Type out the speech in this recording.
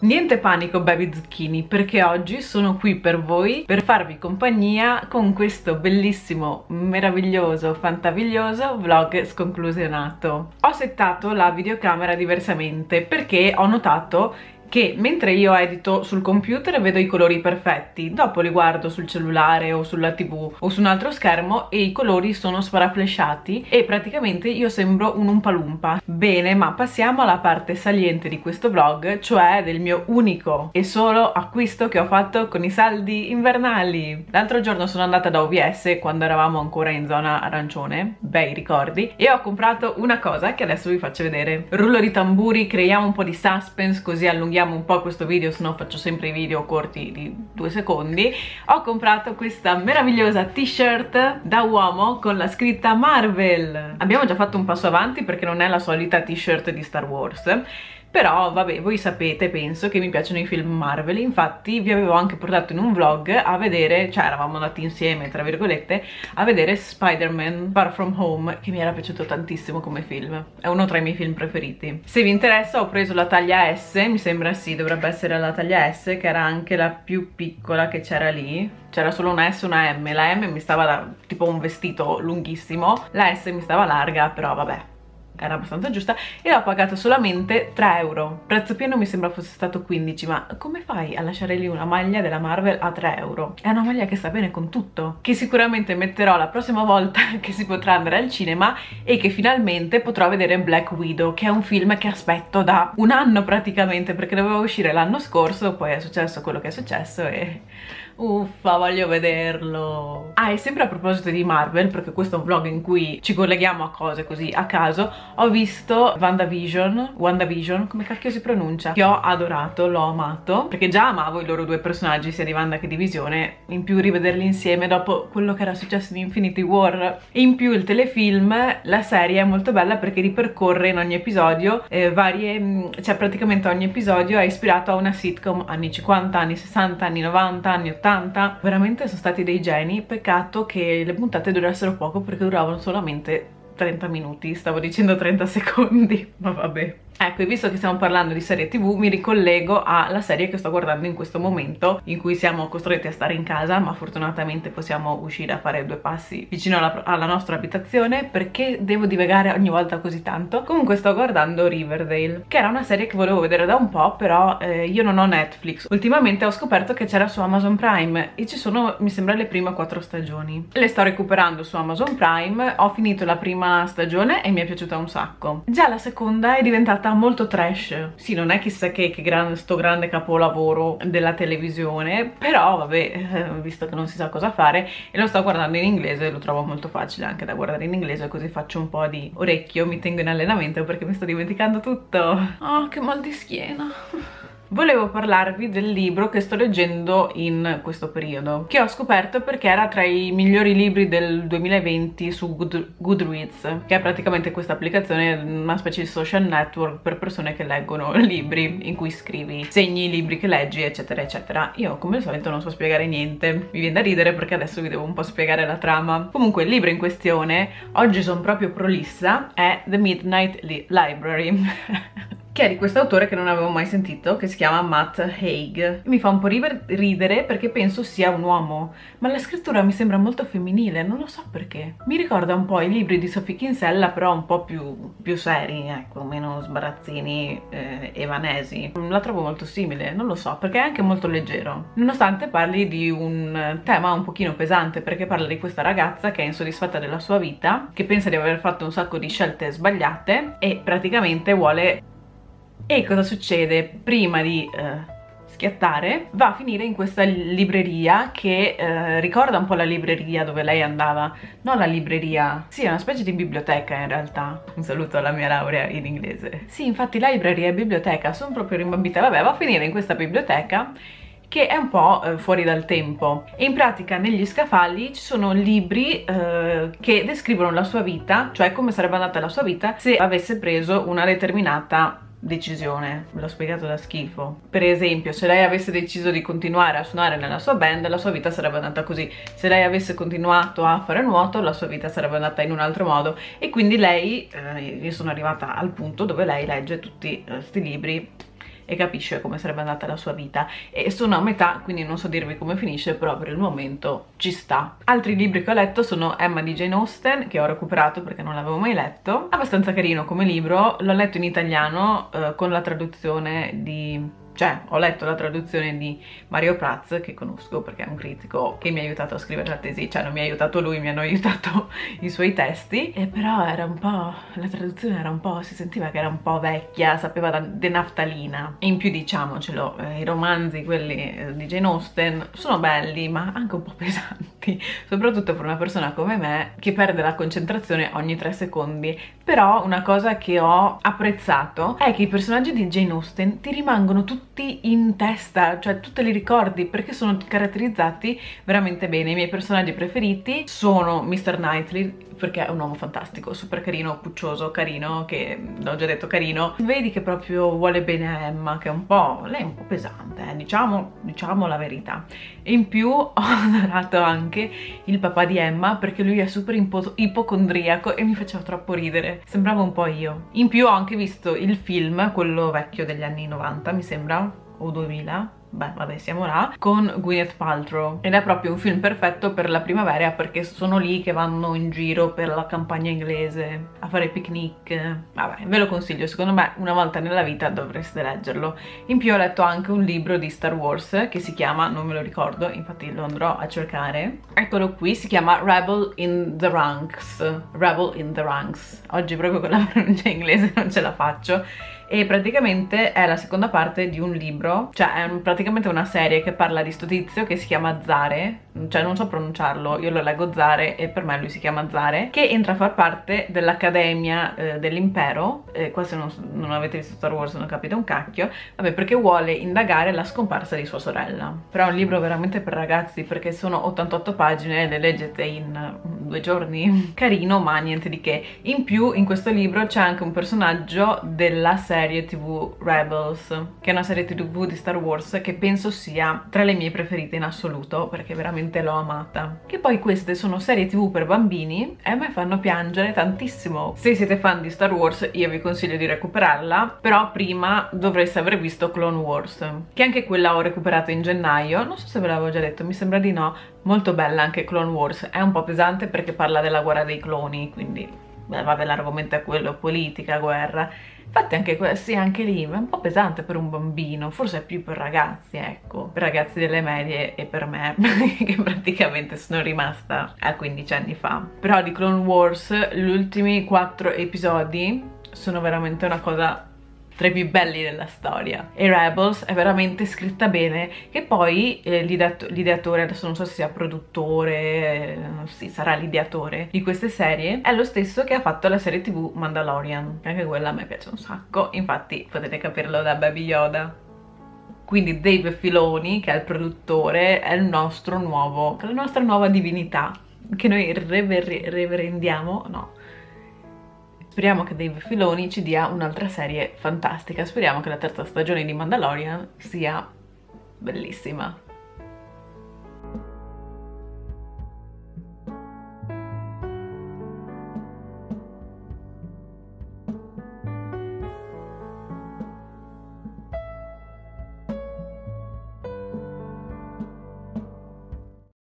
Niente panico baby zucchini, perché oggi sono qui per voi per farvi compagnia con questo bellissimo, meraviglioso, fantaviglioso vlog sconclusionato. Ho settato la videocamera diversamente perché ho notato che mentre io edito sul computer vedo i colori perfetti, dopo li guardo sul cellulare o sulla TV o su un altro schermo e i colori sono sparaflesciati e praticamente io sembro un Umpalumpa. Bene, ma passiamo alla parte saliente di questo vlog, cioè del mio unico e solo acquisto che ho fatto con i saldi invernali. L'altro giorno sono andata da OVS quando eravamo ancora in zona arancione, bei ricordi, e ho comprato una cosa che adesso vi faccio vedere. Rullo di tamburi, creiamo un po' di suspense così allunghiamo un po' questo video, se no faccio sempre i video corti di 2 secondi. Ho comprato questa meravigliosa t-shirt da uomo con la scritta Marvel. Abbiamo già fatto un passo avanti perché non è la solita t-shirt di Star Wars, però vabbè, voi sapete, penso, che mi piacciono i film Marvel. Infatti vi avevo anche portato in un vlog a vedere, cioè eravamo andati insieme tra virgolette a vedere Spider-Man Far From Home, che mi era piaciuto tantissimo come film, è uno tra i miei film preferiti. Se vi interessa ho preso la taglia S, mi sembra, sì, dovrebbe essere la taglia S, che era anche la più piccola che c'era lì. C'era solo una S e una M, la M mi stava da tipo un vestito lunghissimo, la S mi stava larga, però vabbè, era abbastanza giusta, e l'ho pagata solamente 3 euro. Prezzo pieno mi sembra fosse stato 15, ma come fai a lasciare lì una maglia della Marvel a 3 euro? È una maglia che sta bene con tutto, che sicuramente metterò la prossima volta che si potrà andare al cinema e che finalmente potrò vedere Black Widow, che è un film che aspetto da un anno praticamente, perché doveva uscire l'anno scorso, poi è successo quello che è successo e uffa, voglio vederlo. Ah, e sempre a proposito di Marvel, perché questo è un vlog in cui ci colleghiamo a cose così a caso, ho visto WandaVision, come cacchio si pronuncia, che ho adorato, l'ho amato, perché già amavo i loro due personaggi, sia di Wanda che di Visione, in più rivederli insieme dopo quello che era successo in Infinity War, e in più il telefilm, la serie è molto bella perché ripercorre in ogni episodio cioè praticamente ogni episodio è ispirato a una sitcom anni 50, anni 60, anni 90, anni 80. Veramente sono stati dei geni, peccato che le puntate durassero poco perché duravano solamente 30 minuti, stavo dicendo 30 secondi, ma vabbè. Ecco, e visto che stiamo parlando di serie TV, mi ricollego alla serie che sto guardando in questo momento, in cui siamo costretti a stare in casa, ma fortunatamente possiamo uscire a fare 2 passi vicino alla nostra abitazione. Perché devo divagare ogni volta così tanto? Comunque sto guardando Riverdale, che era una serie che volevo vedere da un po', però io non ho Netflix. Ultimamente ho scoperto che c'era su Amazon Prime e ci sono, mi sembra, le prime 4 stagioni. Le sto recuperando su Amazon Prime, ho finito la prima stagione e mi è piaciuta un sacco. Già la seconda è diventata molto trash. Sì, non è chissà che sto grande capolavoro della televisione, però vabbè, visto che non si sa cosa fare, e lo sto guardando in inglese, lo trovo molto facile anche da guardare in inglese, così faccio un po' di orecchio, mi tengo in allenamento perché mi sto dimenticando tutto. Oh, che mal di schiena. Volevo parlarvi del libro che sto leggendo in questo periodo, che ho scoperto perché era tra i migliori libri del 2020 su Goodreads, che è praticamente questa applicazione, una specie di social network per persone che leggono libri, in cui scrivi, segni i libri che leggi, eccetera eccetera. Io come al solito non so spiegare niente, mi viene da ridere perché adesso vi devo un po' spiegare la trama. Comunque il libro in questione, oggi sono proprio prolissa, è The Midnight Library che è di questo autore che non avevo mai sentito, che si chiama Matt Haig. Mi fa un po' ridere perché penso sia un uomo, ma la scrittura mi sembra molto femminile, non lo so perché. Mi ricorda un po' i libri di Sophie Kinsella, però un po' più seri, ecco, meno sbarazzini e vanesi. La trovo molto simile, non lo so, perché è anche molto leggero, nonostante parli di un tema un pochino pesante, perché parla di questa ragazza che è insoddisfatta della sua vita, che pensa di aver fatto un sacco di scelte sbagliate e praticamente vuole... E cosa succede? Prima di schiattare va a finire in questa libreria che ricorda un po' la libreria dove lei andava. Non la libreria, sì, è una specie di biblioteca in realtà. Un saluto alla mia laurea in inglese. Sì, infatti library e biblioteca, sono proprio rimbambita. Vabbè, va a finire in questa biblioteca che è un po' fuori dal tempo, e in pratica negli scaffali ci sono libri che descrivono la sua vita, cioè come sarebbe andata la sua vita se avesse preso una determinata decisione. Ve l'ho spiegato da schifo. Per esempio, se lei avesse deciso di continuare a suonare nella sua band, la sua vita sarebbe andata così. Se lei avesse continuato a fare nuoto, la sua vita sarebbe andata in un altro modo. E quindi lei, io sono arrivata al punto dove lei legge tutti questi libri e capisce come sarebbe andata la sua vita, e sono a metà, quindi non so dirvi come finisce, però per il momento ci sta. Altri libri che ho letto sono Emma di Jane Austen, che ho recuperato perché non l'avevo mai letto, abbastanza carino come libro, l'ho letto in italiano con la traduzione di... cioè, ho letto la traduzione di Mario Prats, che conosco perché è un critico che mi ha aiutato a scrivere la tesi, cioè non mi ha aiutato lui, mi hanno aiutato i suoi testi, e però era un po', la traduzione era un po', si sentiva che era un po' vecchia, sapeva de naftalina. In più, diciamocelo, i romanzi, quelli di Jane Austen, sono belli ma anche un po' pesanti, soprattutto per una persona come me che perde la concentrazione ogni 3 secondi. Però una cosa che ho apprezzato è che i personaggi di Jane Austen ti rimangono tutti in testa, cioè tu te li ricordi perché sono caratterizzati veramente bene. I miei personaggi preferiti sono Mr. Knightley, perché è un uomo fantastico, super carino, puccioso, carino, che l'ho già detto carino. Vedi che proprio vuole bene a Emma, che è un po', lei è un po' pesante, diciamo la verità. E in più ho adorato anche il papà di Emma, perché lui è super ipocondriaco e mi faceva troppo ridere, sembrava un po' io. In più ho anche visto il film, quello vecchio degli anni 90 mi sembra, o 2000, beh vabbè siamo là, con Gwyneth Paltrow, ed è proprio un film perfetto per la primavera, perché sono lì che vanno in giro per la campagna inglese a fare picnic. Vabbè, ve lo consiglio, secondo me una volta nella vita dovreste leggerlo. In più ho letto anche un libro di Star Wars che si chiama, non me lo ricordo, infatti lo andrò a cercare, eccolo qui, si chiama Rebel in the Ranks. Rebel in the Ranks, oggi proprio con la pronuncia inglese non ce la faccio. E praticamente è la seconda parte di un libro, cioè è praticamente una serie che parla di sto tizio che si chiama Zare, cioè non so pronunciarlo, io lo leggo Zare e per me lui si chiama Zare, che entra a far parte dell'Accademia dell'Impero. Qua se non avete visto Star Wars non capite un cacchio, vabbè, perché vuole indagare la scomparsa di sua sorella. Però è un libro veramente per ragazzi, perché sono 88 pagine, le leggete in 2 giorni, carino ma niente di che. In più in questo libro c'è anche un personaggio della serie TV Rebels, che è una serie TV di Star Wars che penso sia tra le mie preferite in assoluto, perché veramente l'ho amata. Che poi queste sono serie TV per bambini e a me fanno piangere tantissimo. Se siete fan di Star Wars io vi consiglio di recuperarla, però prima dovreste aver visto Clone Wars, che anche quella ho recuperato in gennaio, non so se ve l'avevo già detto, mi sembra di no. Molto bella anche Clone Wars, è un po' pesante perché parla della guerra dei cloni, quindi beh, vabbè, l'argomento è quello, politica, guerra. Infatti anche, sì, anche lì è un po' pesante per un bambino, forse è più per ragazzi, ecco, per ragazzi delle medie e per me, che praticamente sono rimasta a 15 anni fa. Però di Clone Wars gli ultimi 4 episodi sono veramente una cosa tra i più belli della storia, e Rebels è veramente scritta bene, che poi l'ideatore, adesso non so se sia produttore, sì, sarà l'ideatore di queste serie, è lo stesso che ha fatto la serie TV Mandalorian, anche quella a me piace un sacco, infatti potete capirlo da Baby Yoda. Quindi Dave Filoni, che è il produttore, è la nostra nuova divinità, che noi reverendiamo, no. Speriamo che Dave Filoni ci dia un'altra serie fantastica, speriamo che la 3ª stagione di Mandalorian sia bellissima.